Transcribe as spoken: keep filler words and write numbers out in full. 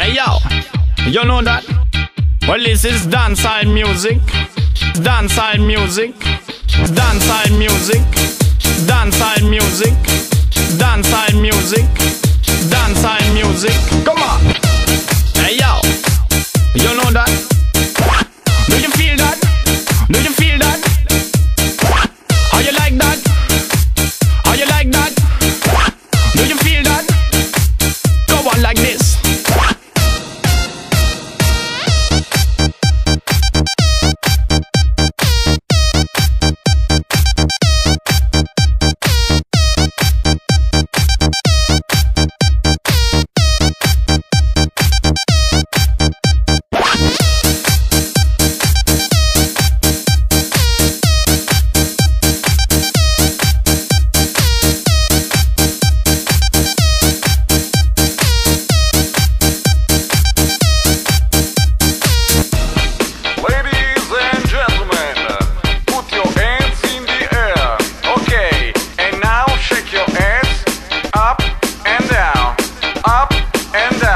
Hey yo, you know that? Well, this is dancehall music, dancehall music, dancehall music, dancehall music, dancehall music, dancehall music. Come on. Hey yo, you know that? Do you feel that? Do you feel that? How you like that? How you like that? Do you feel that? Go on like this. And